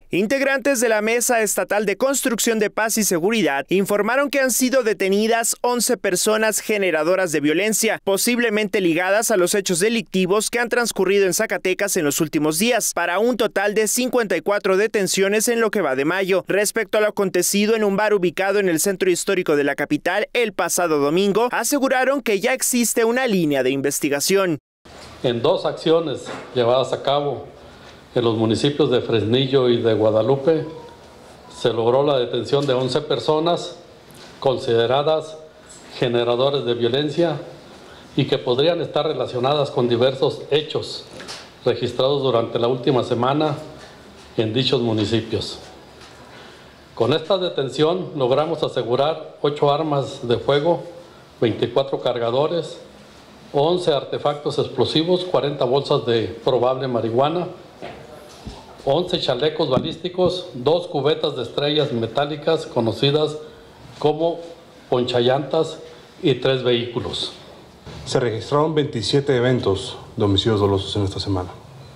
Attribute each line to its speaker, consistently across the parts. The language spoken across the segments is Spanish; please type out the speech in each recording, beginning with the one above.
Speaker 1: Integrantes de la Mesa Estatal de Construcción de Paz y Seguridad informaron que han sido detenidas 11 personas generadoras de violencia, posiblemente ligadas a los hechos delictivos que han transcurrido en Zacatecas en los últimos días, para un total de 54 detenciones en lo que va de mayo. Respecto a lo acontecido en un bar ubicado en el centro histórico de la capital el pasado domingo, aseguraron que ya existe una línea de investigación.
Speaker 2: En 2 acciones llevadas a cabo en los municipios de Fresnillo y de Guadalupe, se logró la detención de 11 personas consideradas generadores de violencia y que podrían estar relacionadas con diversos hechos registrados durante la última semana en dichos municipios. Con esta detención logramos asegurar 8 armas de fuego, 24 cargadores, 11 artefactos explosivos, 40 bolsas de probable marihuana, 11 chalecos balísticos, 2 cubetas de estrellas metálicas conocidas como ponchallantas y 3 vehículos.
Speaker 3: Se registraron 27 eventos de homicidios dolosos en esta semana.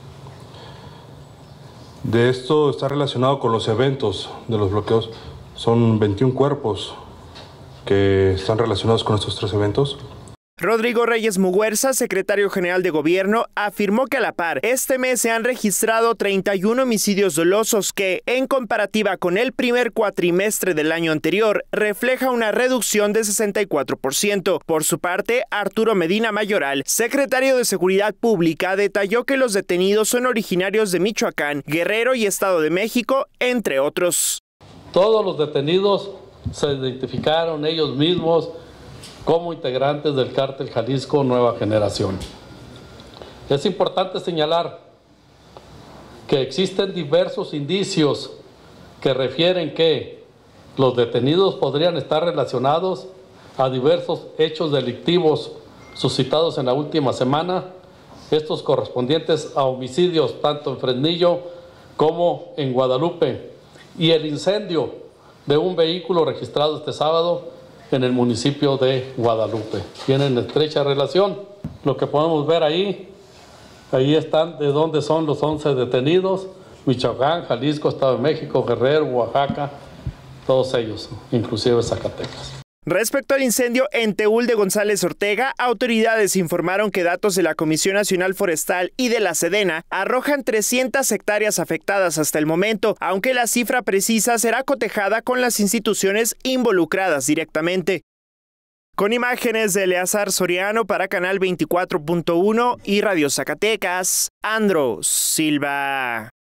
Speaker 3: De esto está relacionado con los eventos de los bloqueos. Son 21 cuerpos que están relacionados con estos 3 eventos.
Speaker 1: Rodrigo Reyes Muguerza, secretario general de Gobierno, afirmó que a la par, este mes se han registrado 31 homicidios dolosos que, en comparativa con el primer cuatrimestre del año anterior, refleja una reducción de 64%. Por su parte, Arturo Medina Mayoral, secretario de Seguridad Pública, detalló que los detenidos son originarios de Michoacán, Guerrero y Estado de México, entre otros.
Speaker 2: Todos los detenidos se identificaron ellos mismos como integrantes del cártel Jalisco Nueva Generación. Es importante señalar que existen diversos indicios que refieren que los detenidos podrían estar relacionados a diversos hechos delictivos suscitados en la última semana, estos correspondientes a homicidios tanto en Fresnillo como en Guadalupe, y el incendio de un vehículo registrado este sábado en el municipio de Guadalupe. Tienen estrecha relación. Lo que podemos ver ahí están de dónde son los 11 detenidos: Michoacán, Jalisco, Estado de México, Guerrero, Oaxaca, todos ellos, inclusive Zacatecas.
Speaker 1: Respecto al incendio en Teúl de González Ortega, autoridades informaron que datos de la Comisión Nacional Forestal y de la Sedena arrojan 300 hectáreas afectadas hasta el momento, aunque la cifra precisa será cotejada con las instituciones involucradas directamente. Con imágenes de Eleazar Soriano para Canal 24.1 y Radio Zacatecas, Andros Silva.